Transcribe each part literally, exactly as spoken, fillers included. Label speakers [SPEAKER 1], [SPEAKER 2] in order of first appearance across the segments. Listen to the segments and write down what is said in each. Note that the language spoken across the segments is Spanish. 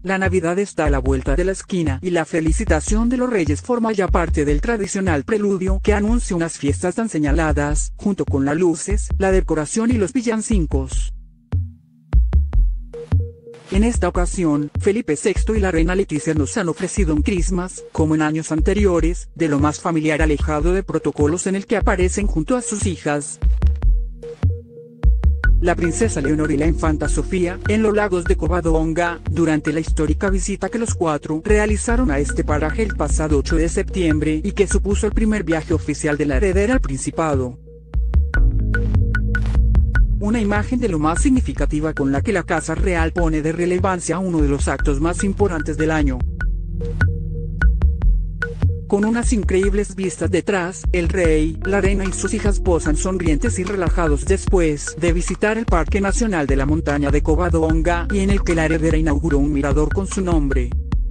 [SPEAKER 1] La Navidad está a la vuelta de la esquina y la felicitación de los Reyes forma ya parte del tradicional preludio que anuncia unas fiestas tan señaladas, junto con las luces, la decoración y los villancicos. En esta ocasión, Felipe sexto y la reina Leticia nos han ofrecido un Christmas, como en años anteriores, de lo más familiar, alejado de protocolos, en el que aparecen junto a sus hijas la princesa Leonor y la infanta Sofía, en los lagos de Covadonga, durante la histórica visita que los cuatro realizaron a este paraje el pasado ocho de septiembre y que supuso el primer viaje oficial de la heredera al Principado. Una imagen de lo más significativa con la que la Casa Real pone de relevancia a uno de los actos más importantes del año. Con unas increíbles vistas detrás, el rey, la reina y sus hijas posan sonrientes y relajados después de visitar el Parque Nacional de la Montaña de Covadonga, y en el que la heredera inauguró un mirador con su nombre.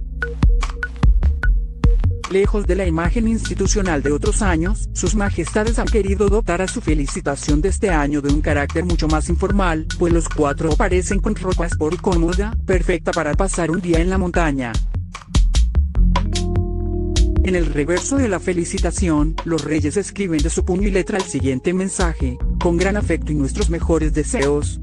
[SPEAKER 1] Lejos de la imagen institucional de otros años, sus majestades han querido dotar a su felicitación de este año de un carácter mucho más informal, pues los cuatro aparecen con ropa sport cómoda, perfecta para pasar un día en la montaña. En el reverso de la felicitación, los Reyes escriben de su puño y letra el siguiente mensaje: con gran afecto y nuestros mejores deseos.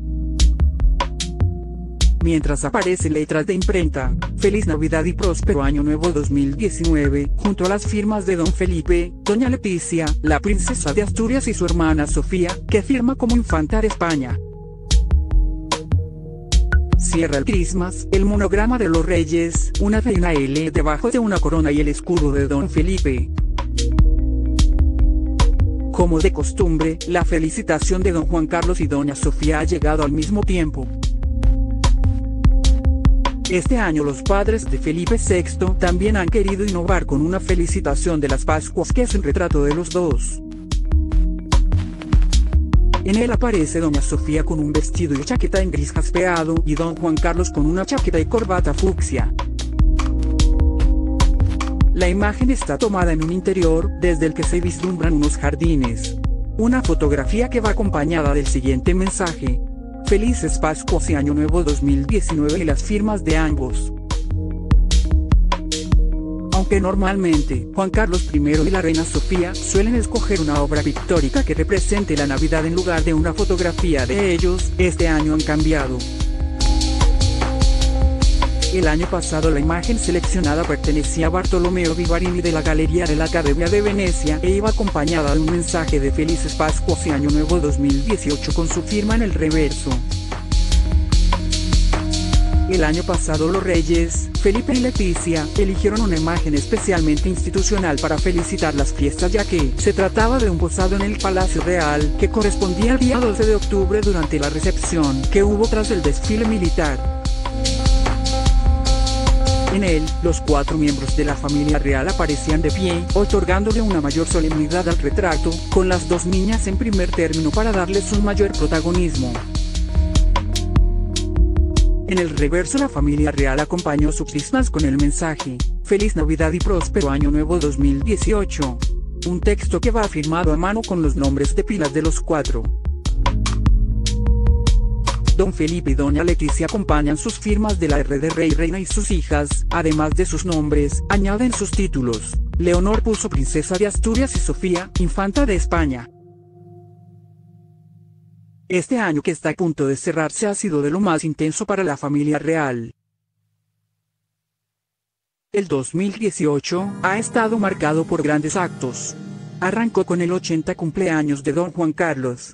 [SPEAKER 1] Mientras aparece letras de imprenta: Feliz Navidad y próspero Año Nuevo dos mil diecinueve, junto a las firmas de Don Felipe, Doña Leticia, la princesa de Asturias y su hermana Sofía, que firma como infanta de España. Cierra el Christmas, el monograma de los Reyes, una V y una L debajo de una corona y el escudo de Don Felipe. Como de costumbre, la felicitación de Don Juan Carlos y Doña Sofía ha llegado al mismo tiempo. Este año los padres de Felipe sexto también han querido innovar con una felicitación de las Pascuas que es un retrato de los dos. En él aparece Doña Sofía con un vestido y chaqueta en gris jaspeado y Don Juan Carlos con una chaqueta y corbata fucsia. La imagen está tomada en un interior, desde el que se vislumbran unos jardines. Una fotografía que va acompañada del siguiente mensaje: Felices Pascuas y Año Nuevo dos mil diecinueve, y las firmas de ambos. Aunque normalmente, Juan Carlos primero y la reina Sofía suelen escoger una obra pictórica que represente la Navidad en lugar de una fotografía de ellos, este año han cambiado. El año pasado la imagen seleccionada pertenecía a Bartolomeo Vivarini de la Galería de la Academia de Venecia e iba acompañada de un mensaje de Felices Pascuas y Año Nuevo dos mil dieciocho con su firma en el reverso. El año pasado los Reyes, Felipe y Leticia, eligieron una imagen especialmente institucional para felicitar las fiestas, ya que se trataba de un posado en el Palacio Real, que correspondía al día doce de octubre durante la recepción que hubo tras el desfile militar. En él, los cuatro miembros de la familia real aparecían de pie, otorgándole una mayor solemnidad al retrato, con las dos niñas en primer término para darles un mayor protagonismo. En el reverso la familia real acompañó su Christmas con el mensaje: Feliz Navidad y próspero Año Nuevo dos mil dieciocho. Un texto que va firmado a mano con los nombres de pilas de los cuatro. Don Felipe y Doña Leticia acompañan sus firmas de la R de Rey, Reina y sus hijas, además de sus nombres, añaden sus títulos. Leonor puso Princesa de Asturias y Sofía, Infanta de España. Este año que está a punto de cerrarse ha sido de lo más intenso para la familia real. El dos mil dieciocho ha estado marcado por grandes actos. Arrancó con el ochenta cumpleaños de Don Juan Carlos.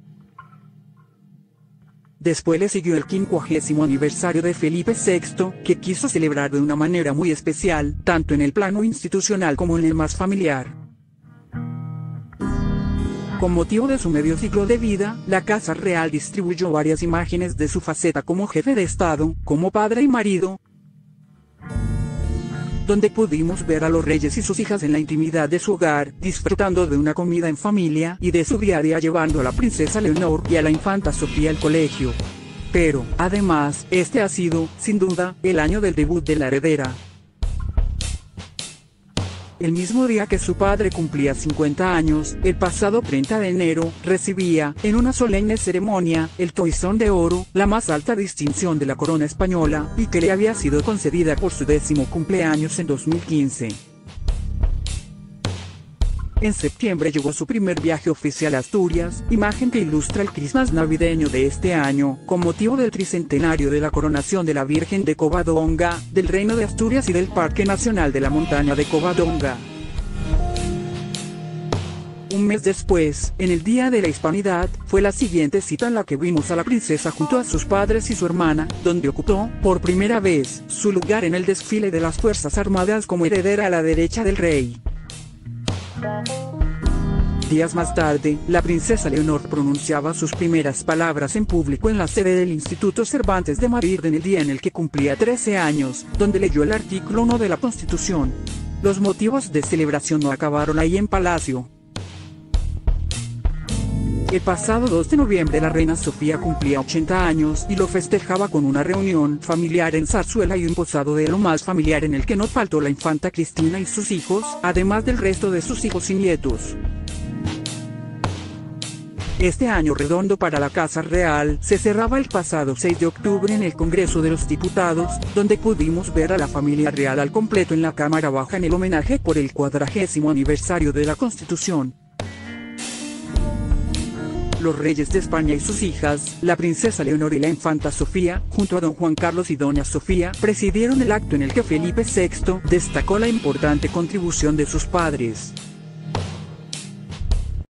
[SPEAKER 1] Después le siguió el quincuagésimo aniversario de Felipe sexto, que quiso celebrar de una manera muy especial, tanto en el plano institucional como en el más familiar. Con motivo de su medio siglo de vida, la Casa Real distribuyó varias imágenes de su faceta como jefe de Estado, como padre y marido, donde pudimos ver a los Reyes y sus hijas en la intimidad de su hogar, disfrutando de una comida en familia y de su día a día llevando a la princesa Leonor y a la infanta Sofía al colegio. Pero, además, este ha sido, sin duda, el año del debut de la heredera. el mismo día que su padre cumplía cincuenta años, el pasado treinta de enero, recibía, en una solemne ceremonia, el Toisón de Oro, la más alta distinción de la corona española, y que le había sido concedida por su décimo cumpleaños en dos mil quince. En septiembre llegó su primer viaje oficial a Asturias, imagen que ilustra el Christmas navideño de este año, con motivo del tricentenario de la coronación de la Virgen de Covadonga, del Reino de Asturias y del Parque Nacional de la Montaña de Covadonga. Un mes después, en el Día de la Hispanidad, fue la siguiente cita en la que vimos a la princesa junto a sus padres y su hermana, donde ocupó, por primera vez, su lugar en el desfile de las Fuerzas Armadas como heredera a la derecha del rey. Días más tarde, la princesa Leonor pronunciaba sus primeras palabras en público en la sede del Instituto Cervantes de Madrid en el día en el que cumplía trece años, donde leyó el artículo uno de la Constitución. Los motivos de celebración no acabaron ahí en Palacio. El pasado dos de noviembre la reina Sofía cumplía ochenta años y lo festejaba con una reunión familiar en Zarzuela y un posado de lo más familiar en el que no faltó la infanta Cristina y sus hijos, además del resto de sus hijos y nietos. Este año redondo para la Casa Real se cerraba el pasado seis de octubre en el Congreso de los Diputados, donde pudimos ver a la familia real al completo en la Cámara Baja en el homenaje por el cuadragésimo aniversario de la Constitución. Los reyes de España y sus hijas, la princesa Leonor y la infanta Sofía, junto a don Juan Carlos y doña Sofía, presidieron el acto en el que Felipe sexto destacó la importante contribución de sus padres.